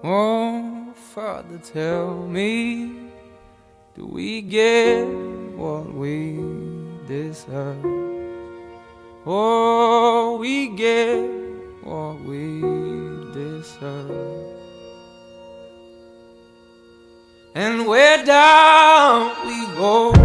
Oh, Father, tell me, do we get what we deserve? Oh, we get what we deserve. And where down we go.